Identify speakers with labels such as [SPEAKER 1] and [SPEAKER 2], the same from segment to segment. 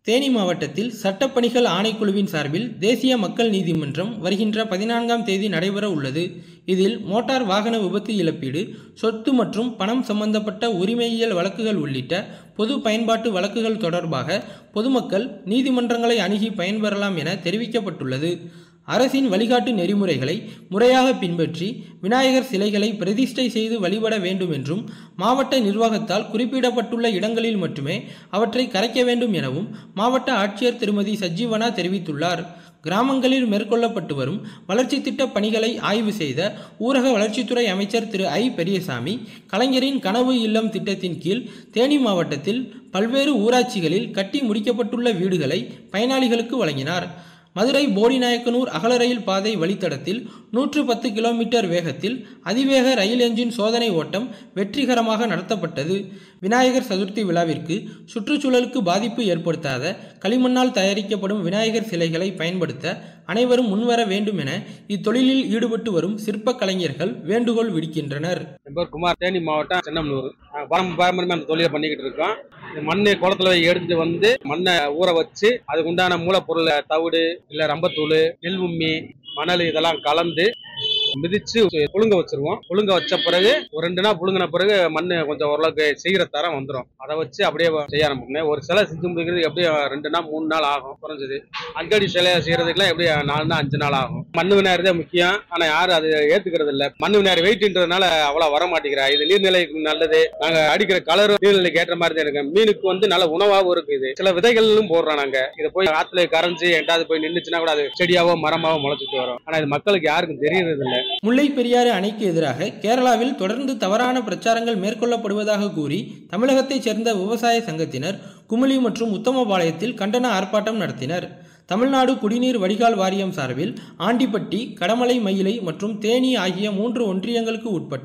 [SPEAKER 1] தேனி மாவட்டத்தில் சட்டப்பணிகள் ஆணைக்குழுவின் சார்பில் தேசிய மக்கள் நீதிமன்றம் வருகின்ற 14ஆம் தேதி நடைபெற உள்ளது. இதில் மோட்டார் வாகன விபத்து இழப்பீடு, சொத்து மற்றும் பணம் சம்பந்தப்பட்ட உரிமையியல் வழக்குகள் உள்ளிட்ட பொது பயன்பாட்டு வழக்குகள் தொடர்பாக பொதுமக்கள் நீதிமன்றங்களை அணுகி பயன்பெறலாம் என தெரிவிக்கப்பட்டுள்ளது. அரசின் வழிகாட்டு நெறிமுறைகளை முறையாக பின்பற்றி விநாயகர் சிலைகளை பிரதிஷ்டை செய்து வழிபட வேண்டும் என்றும், மாவட்ட நிர்வாகத்தால் குறிப்பிடப்பட்டுள்ள இடங்களில் மட்டுமே அவற்றை கரைக்க வேண்டும் எனவும் மாவட்ட ஆட்சியர் திருமதி சஜ்ஜீவனா தெரிவித்துள்ளார். கிராமங்களில் மேற்கொள்ளப்பட்டு வரும் வளர்ச்சி திட்ட பணிகளை ஆய்வு செய்த ஊரக வளர்ச்சித்துறை அமைச்சர் திரு பெரியசாமி, கலைஞரின் கனவு இல்லம் திட்டத்தின் கீழ் தேனி மாவட்டத்தில் பல்வேறு ஊராட்சிகளில் கட்டி முடிக்கப்பட்டுள்ள வீடுகளை பயனாளிகளுக்கு வழங்கினார். மதுரை போடிநாயக்கனூர் அகல ரயில் பாதை வழித்தடத்தில் 110 கிலோமீட்டர் வேகத்தில் அதிவேக ரயில் என்ஜின் சோதனை ஓட்டம் வெற்றிகரமாக நடத்தப்பட்டது. விநாயகர் சதுர்த்தி விழாவிற்கு சுற்றுச்சூழலுக்கு பாதிப்பு ஏற்படுத்தாத களிமண்ணால் தயாரிக்கப்படும் விநாயகர் சிலைகளை பயன்படுத்த அனைவரும் முன்வர வேண்டும் என இத்தொழிலில் ஈடுபட்டு வரும் சிற்ப கலைஞர்கள் வேண்டுகோள் விடுக்கின்றனர்.
[SPEAKER 2] குமார், தேனி மாவட்டம் சென்னமனூர். பாரம்பரியமா அந்த தொழிலை பண்ணிக்கிட்டு இருக்கோம். மண்ணை குளத்துல எடுத்துட்டு வந்து மண்ணை ஊற வச்சு அதுக்கு உண்டான மூலப்பொருளை தவிடு இல்ல ரம்பத்தூள், நெல் உம்மி, மணல் இதெல்லாம் கலந்து மிதிச்சு புழுங்க வச்சிருவோம். புழுங்க வச்ச பிறகு ஒரு 2 நாள் புழுங்கின பிறகு மண்ணு கொஞ்சம் ஓரளவுக்கு செய்கிற தரம் வந்துடும். அதை வச்சு அப்படியே செய்ய ஆரம்பிக்கணும். ஒரு சிலை செஞ்சு முடிக்கிறது எப்படியும் 2 நாள் 3 நாள் ஆகும் குறைஞ்சது. அங்கடி சிலை செய்யறதுக்குலாம் எப்படி 4 நாள் 5 நாள் ஆகும். மண்ணு விநாயகர் தான் முக்கியம். ஆனா யாரும் அது ஏத்துக்கிறது இல்ல. மண்ணு விநாயகர் வெயிட்ன்றதுனால அவ்வளவு வர மாட்டேங்கிறா. இது நீர்நிலைக்கு நல்லது. நாங்க அடிக்கிற கலர் நீர்நிலைக்கு ஏற்ற மாதிரி தான் இருக்கு. மீனுக்கு நல்ல உணவாகவும் இருக்குது. சில விதைகளும் போடுறோம். நாங்க இதை போய் ஆத்துல கரைஞ்சு எட்டாவது போய் நின்றுச்சுன்னா கூட அது செடியாவோ மரமாவோ முளைச்சிட்டு வரும். ஆனா இது மக்களுக்கு யாருக்கும் தெரியறது இல்லை.
[SPEAKER 1] முல்லை பெரியாறு அணைக்கு எதிராக கேரளாவில் தொடர்ந்து தவறான பிரச்சாரங்கள் மேற்கொள்ளப்படுவதாக கூறி தமிழகத்தைச் சேர்ந்த விவசாய சங்கத்தினர் குமுளி மற்றும் உத்தமபாளையத்தில் கண்டன ஆர்ப்பாட்டம் நடத்தினர். தமிழ்நாடு குடிநீர் வடிகால் வாரியம் சார்பில் ஆண்டிப்பட்டி, கடமலை, மயிலை மற்றும் தேனி ஆகிய 3 ஒன்றியங்களுக்கு உட்பட்ட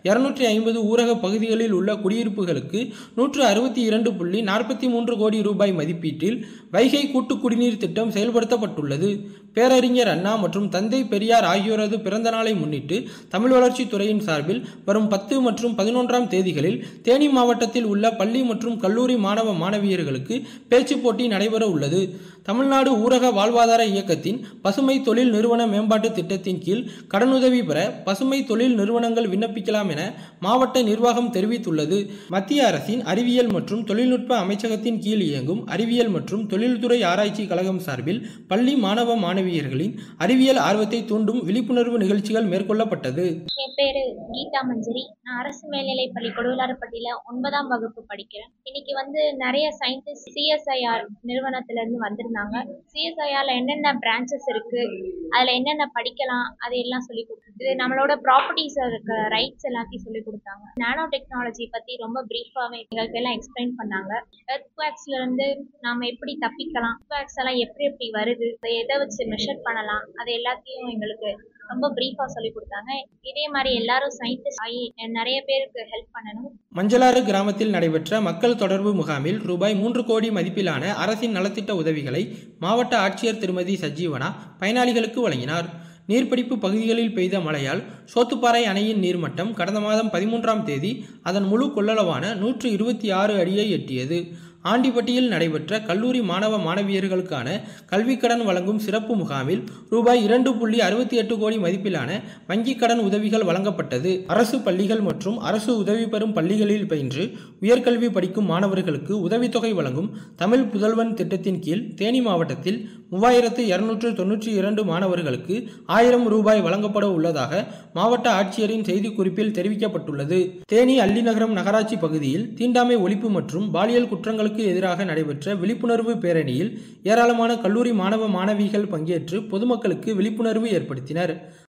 [SPEAKER 1] 250 ஊரக பகுதிகளில் உள்ள குடியிருப்புகளுக்கு 162.43 கோடி ரூபாய் மதிப்பீட்டில் வைகை கூட்டு குடிநீர் திட்டம் செயல்படுத்தப்பட்டுள்ளது. பேரறிஞர் அண்ணா மற்றும் தந்தை பெரியார் ஆகியோரது பிறந்த நாளை முன்னிட்டு தமிழ் வளர்ச்சி துறையின் சார்பில் வரும் 10 மற்றும் 11ஆம் தேதிகளில் தேனி மாவட்டத்தில் உள்ள பள்ளி மற்றும் கல்லூரி மாணவ மாணவியர்களுக்கு பேச்சு போட்டி நடைபெற உள்ளது. தமிழ்நாடு ஊரக வாழ்வாதார இயக்கத்தின் பசுமை தொழில் நிறுவன மேம்பாட்டு திட்டத்தின் கீழ் கடனுதவி பெற பசுமை தொழில் நிறுவனங்கள் விண்ணப்பிக்கலாம் என மாவட்ட நிர்வாகம் தெரிவித்துள்ளது. மத்திய அரசின் அறிவியல் மற்றும் தொழில்நுட்ப அமைச்சகத்தின் கீழ் இயங்கும் அறிவியல் மற்றும் தொழில்துறை ஆராய்ச்சி கழகம் சார்பில் பள்ளி மாணவ மாணவியர்களின் அறிவியல் ஆர்வத்தை தூண்டும் விழிப்புணர்வு நிகழ்ச்சிகள் மேற்கொள்ளப்பட்டது.
[SPEAKER 3] என் பேரு கீதா மஞ்சரி. நான் அரசு மேல்நிலைப் பள்ளி கொடுவிலாரப்பட்டியில 9ஆம் வகுப்பு படிக்கிறேன். இன்னைக்கு நிறைய சயின்டிஸ்ட் CSIR நிறுவனத்திலிருந்து வந்திருந்தாங்க. CSIRல என்னென்ன பிரான்ச்சஸ் இருக்கு, அதுல என்னென்ன படிக்கலாம், அதையெல்லாம் சொல்லி கொடுத்து நம்மளோட ப்ராப்பர்ட்டிஸ் இருக்க ரைட்ஸ் எல்லாத்தையும் சொல்லி கொடுத்தாங்க. நானோ டெக்னாலஜி பத்தி ரொம்ப பிரீஃபாவே எங்களுக்கு எல்லாம் எக்ஸ்பிளைன் பண்ணாங்க. எர்த்குவேக்ஸ்ல இருந்து நாம எப்படி தப்பிக்கலாம், எர்த்குவேக்ஸ் எல்லாம் எப்படி வருது, அதை எதை வச்சு மெஷர் பண்ணலாம், அது எல்லாத்தையும் எங்களுக்கு ரொம்ப பிரீஃபா சொல்லி கொடுத்தாங்க. இதே மாதிரி எல்லாரும் சயின்டிஸ்ட் ஆகி நிறைய பேருக்கு ஹெல்ப் பண்ணணும்.
[SPEAKER 1] மஞ்சளாறு கிராமத்தில் நடைபெற்ற மக்கள் தொடர்பு முகாமில் ரூபாய் 3 கோடி மதிப்பிலான அரசின் நலத்திட்ட உதவிகளை மாவட்ட ஆட்சியர் திருமதி சஜ்ஜீவனா பயனாளிகளுக்கு வழங்கினார். நீர்பிடிப்பு பகுதிகளில் பெய்த மழையால் சோத்துப்பாறை அணையின் நீர்மட்டம் கடந்த மாதம் 13ஆம் தேதி அதன் முழு கொள்ளளவான 126 அடியை எட்டியது. ஆண்டிப்பட்டியில் நடைபெற்ற கல்லூரி மாணவ மாணவியர்களுக்கான கல்விக்கடன் வழங்கும் சிறப்பு முகாமில் ரூபாய் 2.68 கோடி மதிப்பிலான வங்கிக் கடன் உதவிகள் வழங்கப்பட்டது. அரசு பள்ளிகள் மற்றும் அரசு உதவி பெறும் பள்ளிகளில் பயின்று உயர்கல்வி படிக்கும் மாணவர்களுக்கு உதவித்தொகை வழங்கும் தமிழ் புதல்வன் திட்டத்தின் கீழ் தேனி மாவட்டத்தில் 3292 மாணவர்களுக்கு 1000 ரூபாய் வழங்கப்பட உள்ளதாக மாவட்ட ஆட்சியரின் செய்திக்குறிப்பில் தெரிவிக்கப்பட்டுள்ளது. தேனி அள்ளிநகரம் நகராட்சி பகுதியில் தீண்டாமை ஒழிப்பு மற்றும் பாலியல் குற்றங்களுக்கு எதிராக நடைபெற்ற விழிப்புணர்வு பேரணியில் ஏராளமான கல்லூரி மாணவ மாணவிகள் பங்கேற்று பொதுமக்களுக்கு விழிப்புணர்வு ஏற்படுத்தினர்.